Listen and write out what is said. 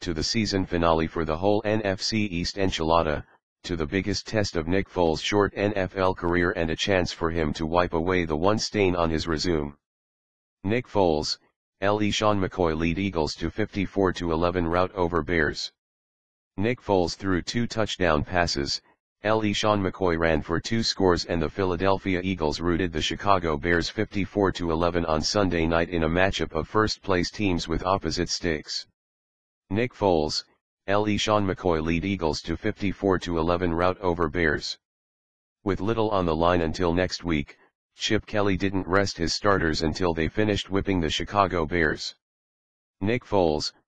to the season finale for the whole NFC East enchilada, to the biggest test of Nick Foles' short NFL career and a chance for him to wipe away the one stain on his resume. Nick Foles, LeSean McCoy lead Eagles to 54-11 rout over Bears. Nick Foles threw 2 touchdown passes, LeSean McCoy ran for 2 scores, and the Philadelphia Eagles routed the Chicago Bears 54-11 on Sunday night in a matchup of first-place teams with opposite stakes. Nick Foles, LeSean McCoy lead Eagles to 54-11 rout over Bears. With little on the line until next week, Chip Kelly didn't rest his starters until they finished whipping the Chicago Bears. Nick Foles,